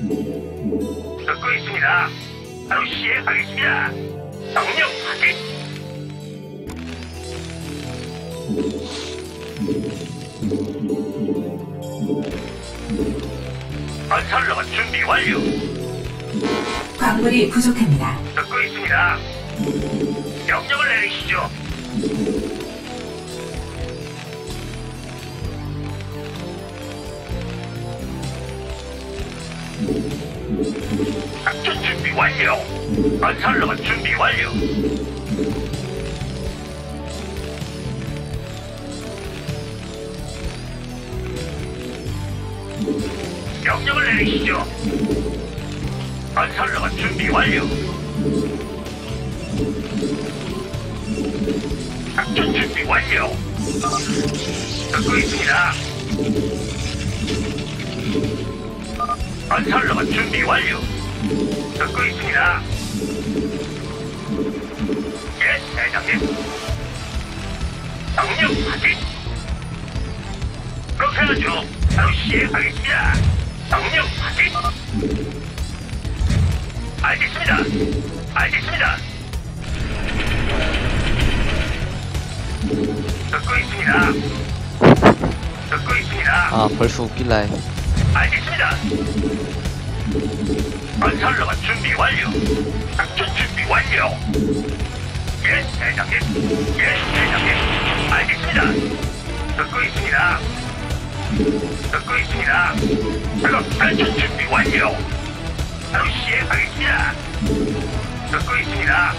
듣고 있습니다. 바로 시행하겠습니다. 명령 확인. 건설로봇 준비 완료. 광물이 부족합니다. 듣고 있습니다. 명령을 내리시죠. 작전 준비 완료. 건설로봇 준비 완료. 명령을 내리시죠. 건설로봇 준비 완료. 작전 준비 완료. 듣고 있습니다. 건설로봇 준비 완료. 듣고 있습니다. 예, 대장님. 명령 확인. 그렇게 하죠. 바로 시행하겠습니다. 명령 확인. 알겠습니다. 알겠습니다. 듣고 있습니다. 듣고 있습니다. 아 벌써 웃길라 해. 알겠습니다. 건설로봇 준비 완료. 작전 준비 완료. 예, 대장님. 예, 대장님. 알겠습니다. 듣고 있습니다. 듣고 있습니다. 작업 작전 준비 완료. 바로 시행하겠습니다. 듣고 있습니다.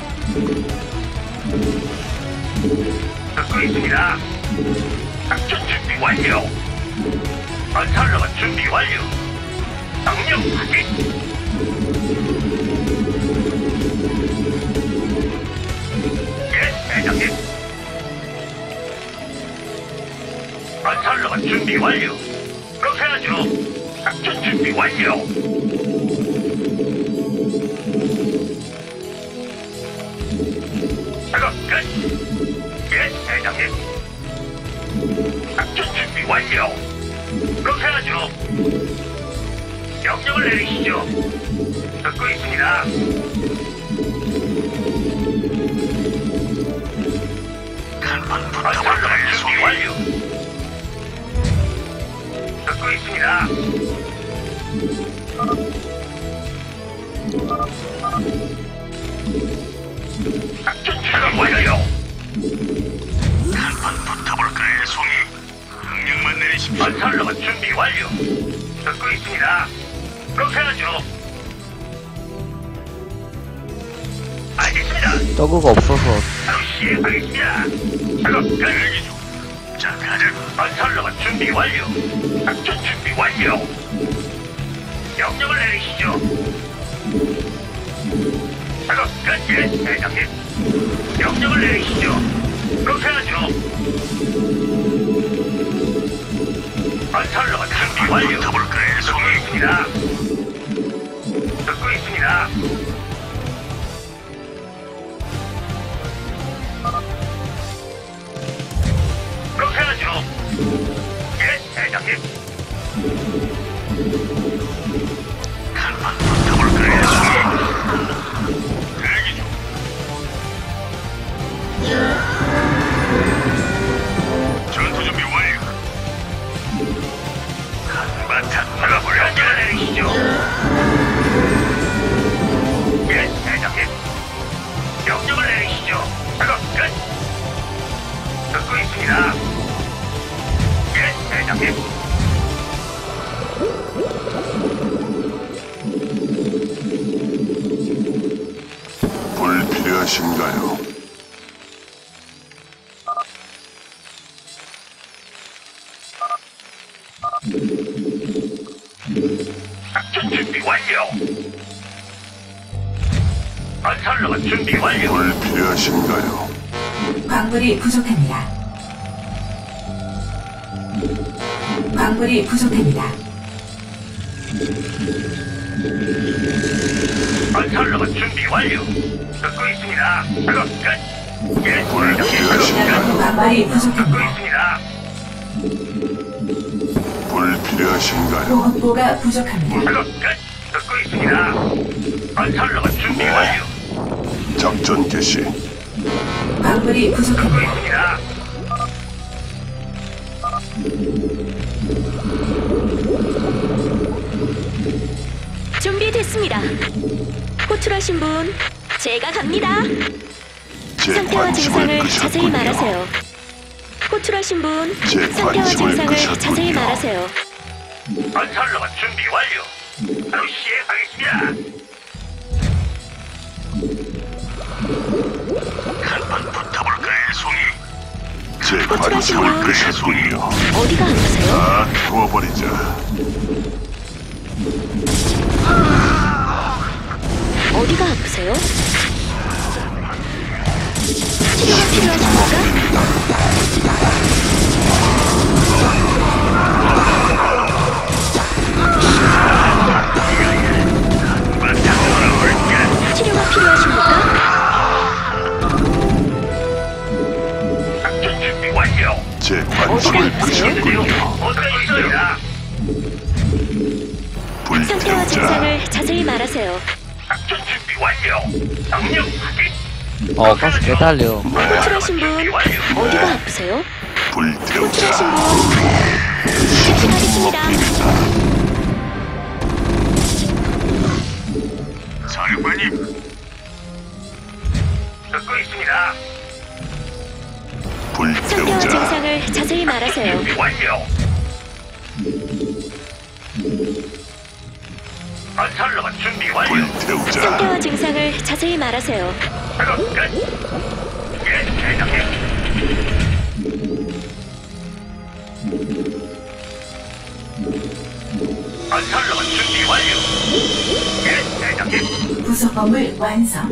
듣고 있습니다. 작전 준비 완료. 건설로봇 준비 완료. 명령 확인. 예, 대장님. 건설로봇 준비 완료. 그렇게 하죠. 작전 준비 완료. 작업 끝. 예, 대장님. 작전 준비 완료. 그렇게 하죠. 명령을 내리시죠. 듣고 있습니다. 간판 붙어볼까요? 준비 완료. 듣고 있습니다. 작전 준비 완료. 간판 붙어볼까요, 송이? 명령만 내리십시오. 건설로봇 준비 완료. 듣고 있습니다. 그렇게 하죠. 알겠습니다. 저그가 없어서 바로 시행하겠습니다. 작업 끝. 대기 중. 자, 가자. 건설로봇 준비 완료. 작전 준비 완료. 명령을 내리시죠. 작업 끝. 예, 대장님. 명령을 내리시죠. 그렇게 하죠. 건설로봇 준비 완료. 더블클레 듣고 있습니다. 듣고 있습니다. 그렇게 하죠. 예, 대장님. 간판 더블클레 대기 중. 전투 준비 완료. 한바탕 놀아볼까? 명령을 내리시죠. 예, 대장님. 명령을 내리시죠. 작업 끝. 듣고 있습니다. 예, 대장님. 불필요하신가요? 작전 준비 완료. 건설로봇 준비 완료. 불필요하신가요? 광물이 부족합니다. 광물이 부족합니다. 건설로봇 준비 완료. 듣고 있습니다. 작업 끝. 예, 광물이 듣고 부족합니다. 있습니다. 불필요하신 필요하신가요? 보급고가 부족합니다. 작업 끝. 듣고 있습니다. 건설로봇 준비 완료. 작전 개시. 광물이 듣고 부족합니다. 있습니다. 준비됐습니다. 호출하신 분, 제가 갑니다. 제 상태와 관심을 증상을 자세히 끄셨군요. 말하세요. 호출하신 분, 제 상태와 관심을 증상을 끄셨군요. 자세히 말하세요. 건설로봇 준비 완료. 바로 시행하겠습니다. 한번 붙어볼까요, 송이? 제 호출하신 관심을 분. 끄셨군요. 어디가 아프세요? 다 태워버리자. 어디가 아프세요? 치료가 필요하십니까? 치료가 필요하십니까? 작전 준비 완료. 제 관심을 어디가 아프세요? 끄셨군요. 어디가 있습니다. 상태와 불태우자. 증상을 자세히 말하세요. 작전 준비 완료. 명령 확인. 가스 깨달려. 호출하신 분, 어디가 아프세요? 호출하신 불태우자. 분, 실시하겠습니다. 사령관님. 듣고 있습니다. 상태와 불태우자. 증상을 자세히 말하세요. 준비 완료. 건설로봇 준비 완료. 불태우자. 상태와 증상을 자세히 말하세요. 작업 끝. 예, 대장님. 건설로봇 준비 완료. 예, 대장님. 부속 건물 완성.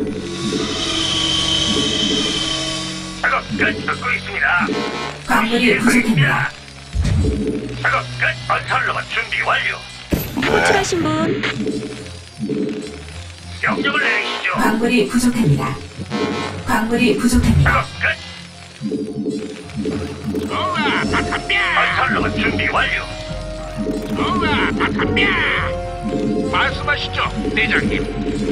작업 끝. 듣고 있습니다. 광물이 부족합니다. 작업 끝. 건설로봇 준비 완료. 호출하신 분, 명령을 내리시죠. 광물이 부족합니다. 광물이 부족합니다. 작업 끝. 우와, 박한뼈. 건설로봇 준비 완료. 우와, 박한뼈. 말씀하시죠, 대장님.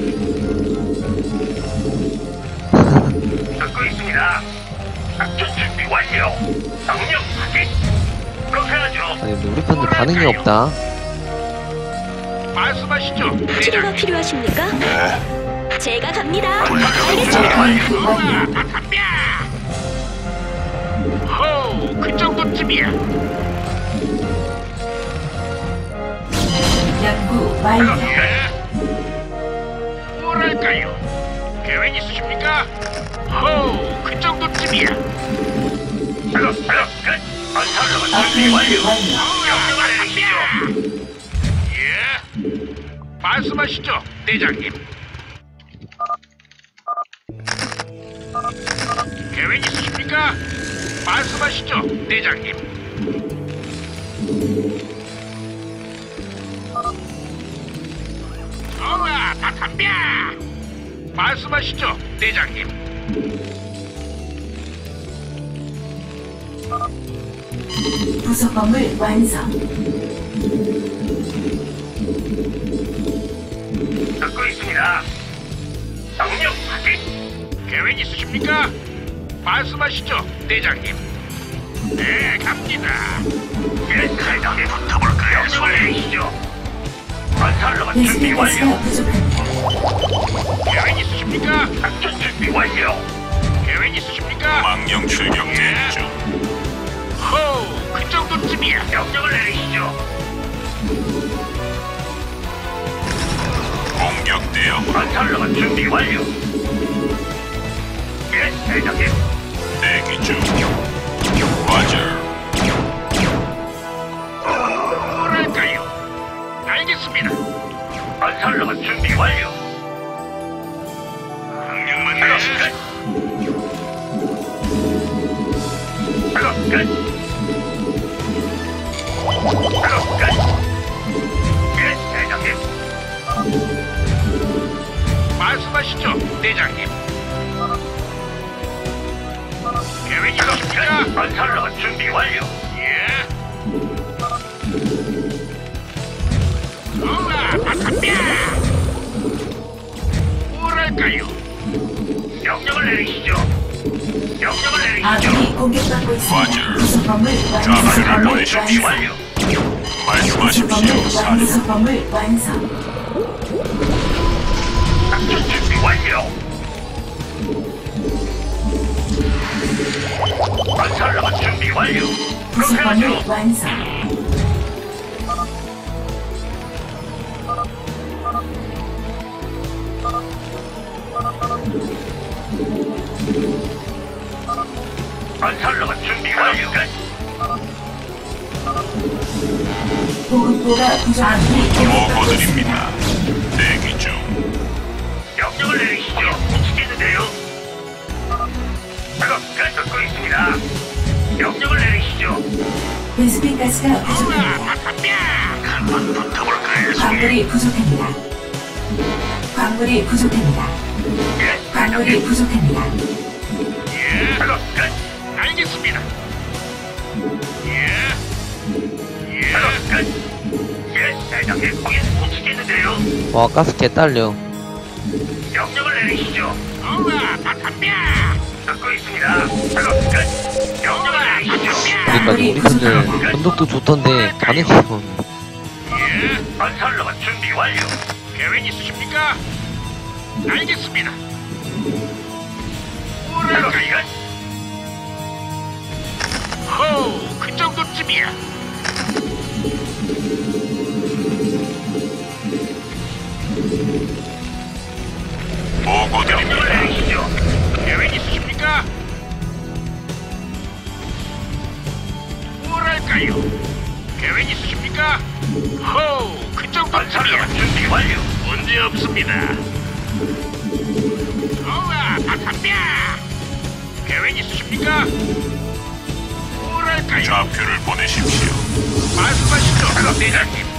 듣고 있습니다. 작전 준비 완료. 명령 확인. 그렇게 하죠. 아니, 근데 우리 편들 반응이 없다. 말씀하시죠, 치료가 대장님. 필요하십니까? 네. 제가 갑니다. 준비 알겠습니다. 완료. 우와, 박한뼈. 호, 그 정도쯤이야. 연구 완료. 뭐랄까요? 계획 있으십니까? 호, 그 정도쯤이야. 작업 끝. 건설로봇 준비 완료. 업그레이드 완료. 명령을 내리시죠. 예. 말씀하시죠, 대장님. 계획 있으십니까? 말씀하시죠, 대장님. 좋아, 박한뼈. 말씀하시죠, 대장님. 부속 건물 완성. 듣고 있습니다. 명령 확인. 계획 있으십니까? 말씀하시죠, 대장님. 네, 갑니다. 예, 대장님. 붙어볼까요? 명령을 내리시죠. 건설로봇 준비 완료. 베스핀가스가 부족합니다. 계획 있으십니까? 작전 준비 완료. 계획 있으십니까? 망령 출격 대기 중. 호, 그 정도쯤이야. 명령을 내리시죠. 공격 대응. 건설로봇 준비 완료. 예, 대장님. 대기 중. 과절. 뭐랄까요? 알겠습니다. 건설로봇 준비 완료. 명령만 내리시죠. 작업 끝. 작업 끝. 예, 대장님. 말씀하시죠, 대장님. 계획 있으십니까? 건설로봇 준비 완료. 예. 뭐랄까요? 명령을 내리시죠. 명령을 내리시죠. 아군이 공격받고 있습니다. 부속범을 좌표를 완성. 보내십시오. 완료. 말씀하십시오, 사령. 부속범을 완성. 작전 준비 완료. 건설로만 준비 완료. 그렇게 부속범을 하죠. 완성. 건설로만 준비 완료. 보급고가 부족. 아군이 공격받고 있습니다. 보고드립니다. 대기 중. 명령을 내리시죠. 움직이는데요. 작업 끝 듣고 있습니다. 명령을 내리시죠. 베스핀 가스가 부족합니다. 한번 붙어볼까요, 송이? 광물이 부족합니다. 광물이 부족합니다. 예, 광물이 부족합니다. 예, 작업 끝. 알겠습니다. 예, 예, 작업 끝. 예, 대장님, 거긴 움직이는데요. 와, 가스 개딸려. 명령을 내리시죠. 듣고 있습니다. 작업 끝. 명령을 내리시죠. 그러니까 우리 분들 건독도 좋던데 반응이 없네. 예, 건설로만 준비 완료. 계획 있으십니까? 알겠습니다. 뭐랄까요? 호, 그 정도쯤이야. 보고드립니다. 명령을 내리시죠. 계획 있으십니까? 뭐랄까요? 계획 있으십니까? 호, 그 정도쯤이야. 준비 완료. 문제 없습니다. 우와, 바탕뼈. 계획 있으십니까? 뭐랄까요? 좌표를 보내십시오. 말씀하시죠, 대장님.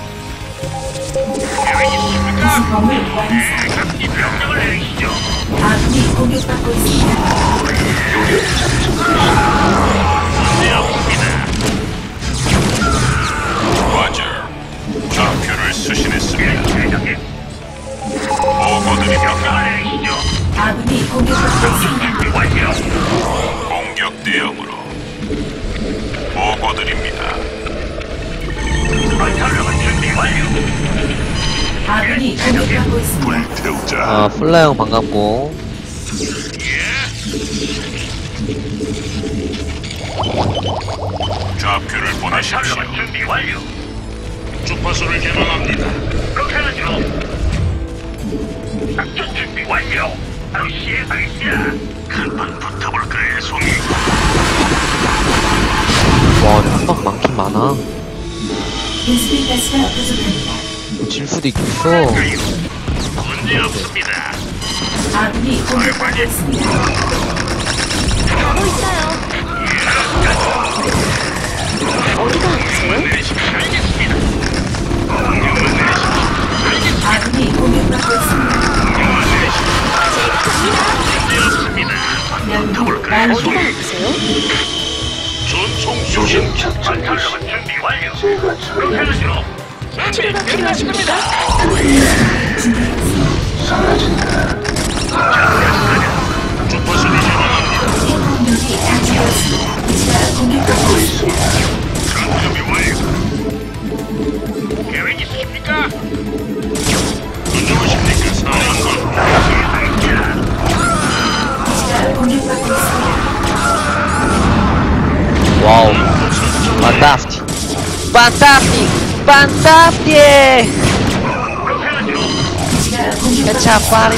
계획 있으십니까? 부속범을 네, 완성. 갑니다. 명령을 내리시죠. 아군이 공격받고 있습니다. 문제 없습니다. 과절. 좌표를 수신했습니다. 대장님, 보고드립니다. 명령을 내리시죠. 아군이 공격받고 있습니다. 준비 완료. 공격 대응으로. 보고드립니다. 건설로만 준비 완료. 아군이 공격받고 있습니다. 불태우자. 아, 플라형 반갑고. 좌표를 보내십시오. 건설로만 준비 완료. 주파수를 개방합니다. 그렇게 하죠. 작전 준비 완료. 바로 시행하겠습니다. 한번 붙어볼까요, 송이? 와, 한방 많긴 많아. 베스핀 가스가 부족합니다. 질 수도 있겠어. 문제 없습니다. 아군이 공격받고 있습니다. 가고 있어요. 어디가 아프세요? 알겠습니다. 아군이 공격받고 있습니다. 문제 없습니다. 연구 어디가 완료. 아프세요? 전송 수신 건설로만 준비 완료. 그렇게 하죠. 치료가 필요하십니까? 주파수를 개방합니다. 핵공격이 감지되었습니다. 기지가 공격받고 있습니다. 준비 완료. 계획 있으십니까? 안녕하십니까, 사령관. 기지가 공격받고 있습니다. 와우. 판타스틱. 판타스틱. 판타스틱. 그렇게 하죠. 기지가 공격받고 개차파리.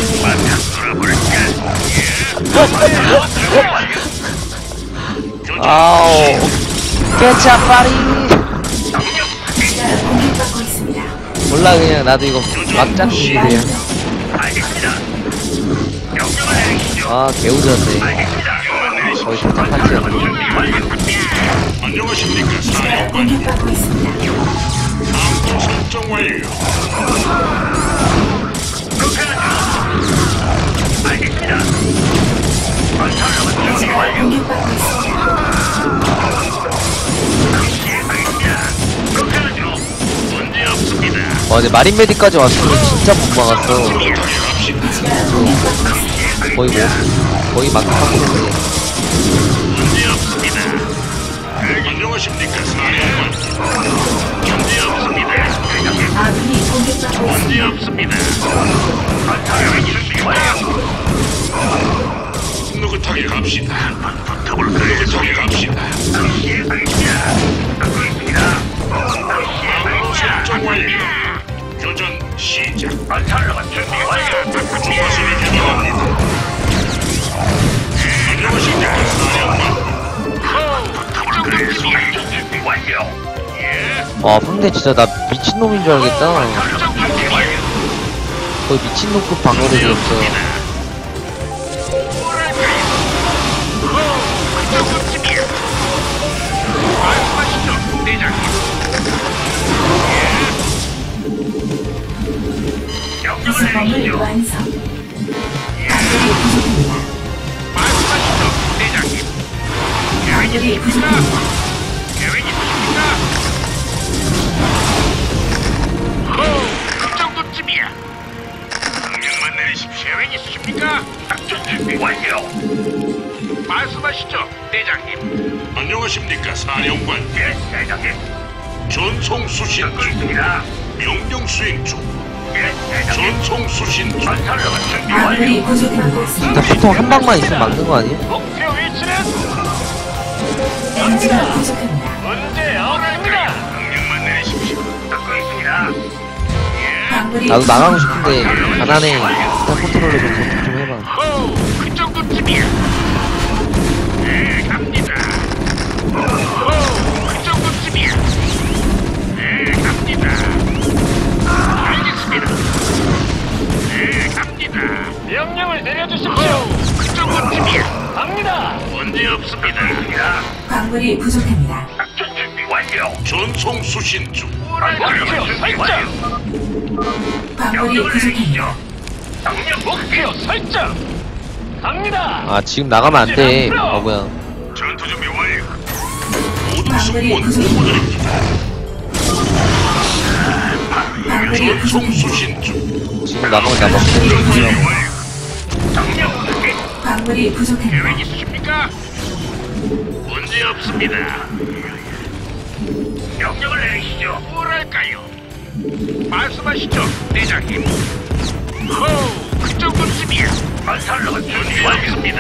아우. 개차파리. 기지가 공격받고 있습니다. 몰라, 그냥 나도 이거 막장 준비 일이야. 완료. 알겠습니다. 명령을 내리시죠. 아, 개우졌네. 알겠습니다. 거의 도착하지 않네. 준비 완료. 안녕하십니까, 기지가 사령관. 공격받고 있습니다. 항로 설정 완료. 그렇게 하죠. 알겠습니다. 건설로만 준비 기지가 완료. 공격받고 있습니다. 시행하겠습니다. 그렇게 하죠. 문제 없습니다. 근데 마린 메디까지 왔으면 진짜 못 막았어. 거의 거의 막는 상태인데. 문제 없습니다. 안녕하십니까, 사령관. 문제 없습니다. 아군이 공격받고 문제 있습니다. 없습니다. 느긋하게 갑시다. 느긋하게 갑시다. 설정 완료. 교전 시작. 주파수를 개방합니다. 안녕하십니까, 사령관. 와, 상대 진짜 나 미친놈인 줄 알겠다. 거의 미친놈급 방어를 줬어. 구성범을 완성. 광물이 부족합니다. 광물이 부족합니다. 그 정도쯤이야. 명령만 내리십시오. 계획 있으십니까? 작전 준비 완료. 말씀하시죠, 대장님. 안녕하십니까, 사령관. 예, 대장님. 전송 수신 듣고 중. 있습니다. 명령 수행 중. 예, 대장님. 전송 수신 중. 건설로만 준비 아군이 완료. 부족합니다. 일단 피통 한 방만 있으면 막는 거 아니야? 목표 위치는 에너지가 부족합니다. 문제 없습니다. 명령만 내리십시오. 듣고 있습니다. 광물이 나도 나가고 싶은데 가난해. 일단 컨트롤러 좀 컨트롤 좀 해봐. 호, 그 정도쯤이야. 네, 갑니다. 호, 그 정도쯤이야. 네, 갑니다. 알겠습니다. 네, 갑니다. 명령을 내려주십시오. 그 정도쯤이야. 갑니다. 문제 없습니다. 광물이 부족합니다. 작전 준비 완료. 전송 수신 중. 목표 설정. 광물이 부족합니다. 목표 설정. 갑니다. 아, 지금 나가면 안 돼. 뭐야. 전투 준비 완료. 모든 승무원 보고드립니다. 광물이 전송 부족합니다. 수신 중. 지금 나가면 나 먹고. 정령 확인. 광물이 부족합니다. 계획 있으십니까? 문제 없습니다. 명령을 내리시죠. 뭐랄까요? 말씀하시죠, 대장님. 호, 그 정도쯤이야. 건설로가 준비 완료입니다.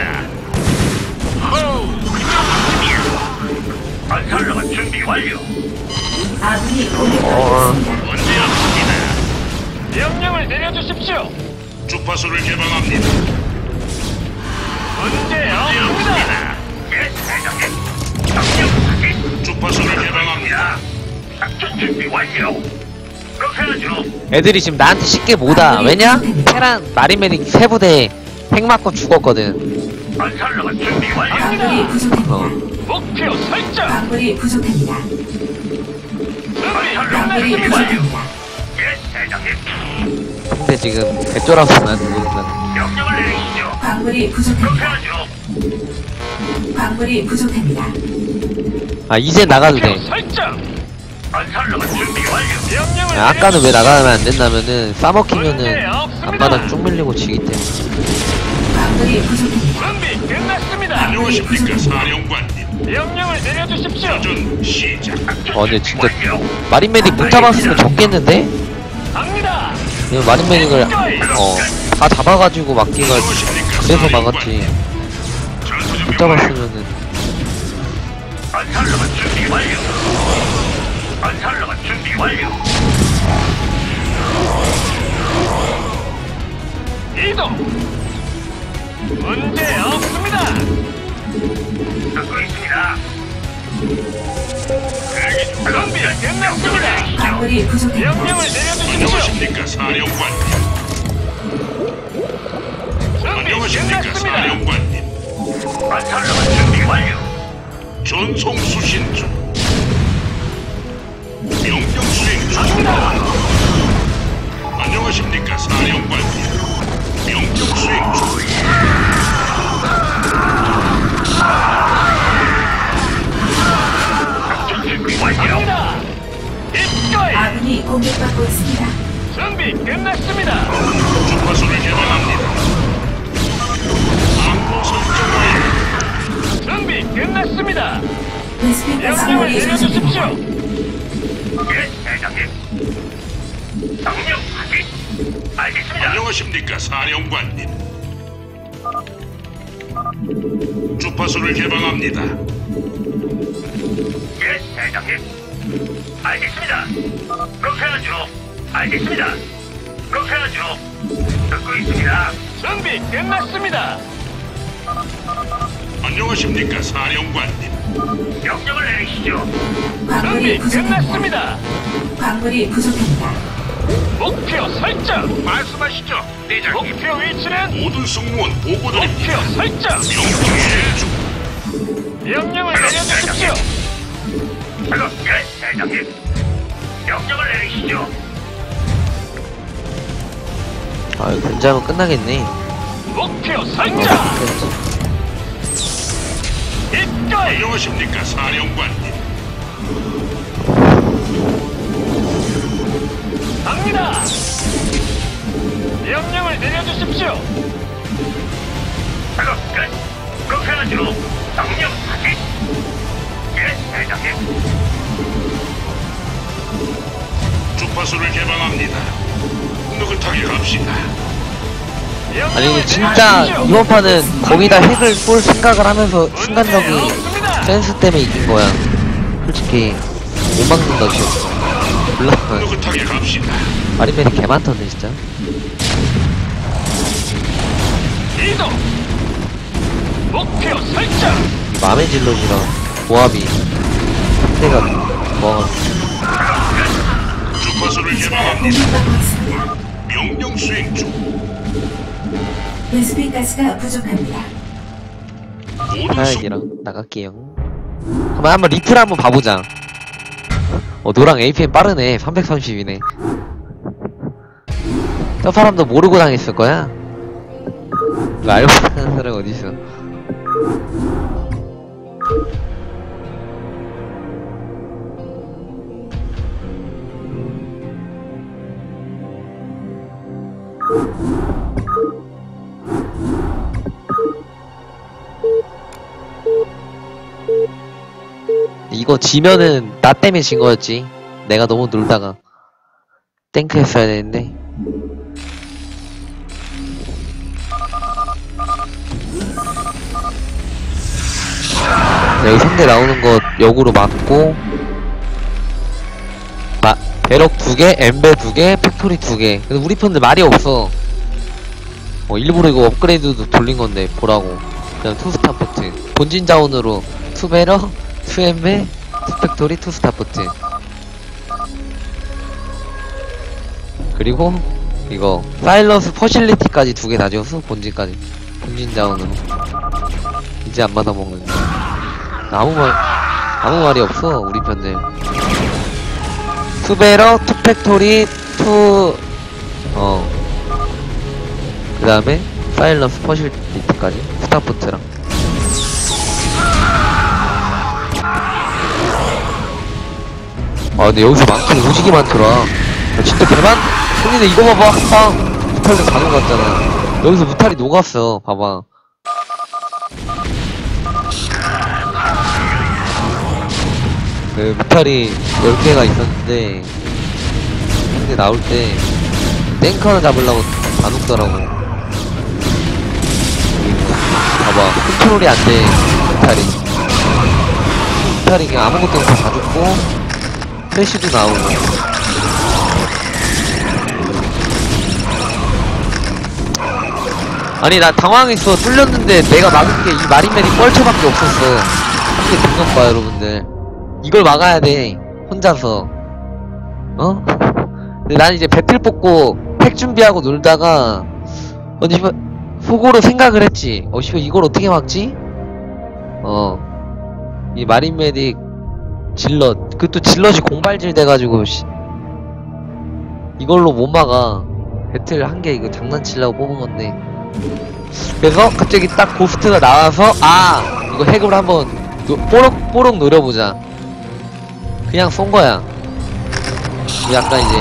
호, 그 정도쯤이야. 건설로가 준비 완료. 아군이 공격받고 있습니다. 문제 없습니다. 명령을 내려주십시오. 주파수를 개방합니다. 문제 없습니다. 예, 대장님. 명령 확인. 주파수를 개방합니다. 작전 준비 완료. 그렇게 하죠. 애들이 지금 나한테 쉽게 못 와. 왜냐? 테란 마린 메딕 3부대 핵 맞고 죽었거든. 건설로가 준비 완료. 광물이 부족합니다. 어. 목표 설정. 광물이 부족합니다. 건설로가 광물이 준비 완료. 부족합니다. 예, 대장님. 근데 지금 개쫄아서 나한테 모른다. 명령을 내리시죠. 광물이 그렇게 부족합니다. 하죠. 광물이 부족합니다. 아, 이제 나가도 돼. 설정. 건설로가 준비 완료. 명령을 야, 아까는 왜 나가면 안 된다면은 싸먹히면은 앞바닥 쭉 밀리고 지기 때문에. 광물이 부족합니다. 준비 끝났습니다. 안녕하십니까, 사령관님. 명령을 내려주십시오. 교전 시작. 근데 진짜 마린 메딕 못 잡았으면 졌겠는데? 갑니다. 이거 마린 메딕을 다 잡아가지고 막기가 안녕하십니까, 그래서 막았지. 전투 준비 못 잡았으면은. 건설로가 준비 완료. 건설로가 준비 완료. 이동. 문제 없습니다. 듣고 있습니다. 준비 끝났습니다. 광물이 부족합니다. 명령을 내려주십시오. 안녕하십니까, 사령관님. 준비 안녕하십니까, 끝났습니다. 사령관님. 건설로가 준비 완료. 전송 수신 중. 명령 수행 중. 안녕하십니까, 사령관님. 명령 수행 중. 준비 완료. 아군이 이거이. 아군이 공격받고 있습니다. 준비 끝났습니다. 주파수를 개방합니다. 항로 설정 완료. 준비 끝났습니다. 베스핀 가스가 명령을 부족합니다. 내려주십시오. 예, 대장님. 명령 확인. 알겠습니다. 안녕하십니까, 사령관님. 주파수를 개방합니다. 예, 대장님. 알겠습니다. 그렇게 하죠. 알겠습니다. 그렇게 하죠. 듣고 있습니다. 준비 끝났습니다. 안녕하십니까, 사령관님. 명령을 내리시죠. 광물이 준비 부족합니다. 끝났습니다. 광물이 부족합니다. 목표 설정. 말씀하시죠, 대장님. 목표 위치는 모든 승무원 보고드립니다. 목표 설정. 명령 수행 중. 명령을 내려주십시오. 작업 끝, 대장님. 명령을 내리시죠. 아, 견제하면 끝나겠네. 목표 설정. 이거이. 안녕하십니까, 사령관님. 갑니다. 명령을 내려주십시오. 작업 끝. 그렇게 하죠. 명령 확인. 예, 대장님. 주파수를 개방합니다. 느긋하게 갑시다. 아니 진짜 이번 판은 거기다 핵을 쏠 생각을 하면서 순간적인 센스 때문에 이긴 거야. 솔직히 못 막는다 싶어. 몰라. 느긋하게 갑시다. 마린맨이 개 많던데 진짜. 이동. 목표 설정. 이 맘의 질럿이랑 조합이 상대가 뭐 주파수를 기지가 개방합니다. 공격받고 있습니다. 명령 수행 중. 베스핀 가스가 부족합니다. 모든 승 하약이랑 나갈게요. 한번 리플 한번 봐보자. 너랑 APM 빠르네. 330이네. 저 사람도 모르고 당했을 거야. 이거 알고 당한 사람 어디있어. 이거 지면은 나 때문에 진 거였지. 내가 너무 놀다가 탱크 했어야 되는데. 여기 상대 나오는 거 역으로 맞고 배럭 2개, 엠베 2개, 팩토리 2개. 근데 우리 편들 말이 없어. 일부러 이거 업그레이드도 돌린 건데 보라고. 그냥 투스타포트 본진 자원으로 투배럭, 투엠베, 투팩토리, 투스타포트. 그리고 이거 사일런스 퍼실리티까지 2개 다 지었어. 본진까지. 본진 자원으로. 이제 안 받아먹는데 아무 말이 없어 우리 편들. 투베러, 투팩토리, 그 다음에 사일런스 퍼실리티까지 스타포트랑. 근데 여기서 많긴 오지게 많더라. 진짜 대만 형님들 이거 봐봐. 한방 무탈도 다 녹았잖아. 여기서 무탈이 녹았어. 봐봐. 무탈이 10개가 있었는데 근데 나올 때 탱크 하나 잡으려고 다 녹더라고. 봐봐 컨트롤이 안 돼. 무탈이 그냥 아무것도 없이 다 죽고 플래시도 나오고. 아니 나 당황했어. 뚫렸는데 내가 막은 게 이 마린맨이 뻘쳐밖에 없었어. 이게 등급 봐 여러분들. 이걸 막아야 돼 혼자서. 근데 난 이제 배틀 뽑고 팩 준비하고 놀다가 씨발 속으로 생각을 했지. 씨발 이걸 어떻게 막지? 이 마린 메딕 질럿 그것도 질럿이 공발질 돼가지고 이걸로 못 막아. 배틀 한 개 이거 장난치려고 뽑은 건데. 그래서 갑자기 딱 고스트가 나와서 이거 핵을 한번 뽀록 노려보자. 그냥 쏜 거야. 약간 이제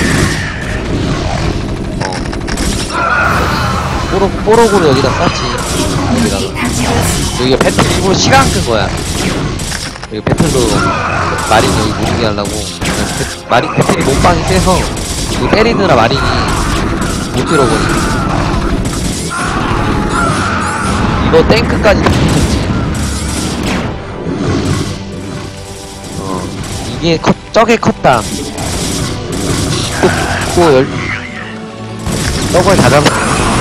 뽀록으로 여기다 쌌지. 여기다가 여기가 배틀 일부러 시간 끈 거야. 여기 배틀로 마린 여기 무리게 하려고. 배틀이 몸빵이 세서 이거 때리느라 마린이 못 들어버리네. 이거 탱크까지 다 붙였지. 이게 저게 컸다. 저걸 다 잡으면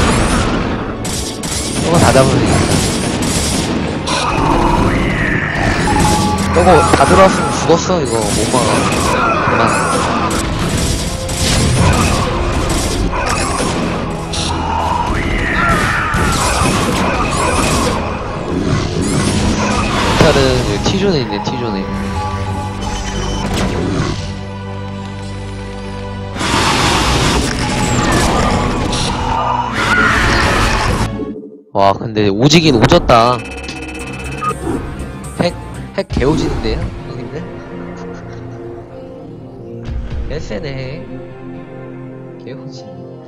저거 다 들어왔으면 죽었어. 이거 못 막아. 그만. 멘탈은 여기 T존에 있네. T존에. 와, 근데 오지긴 오졌다. 핵 개오지는데요, 형님들? 개쎄네. 개오지.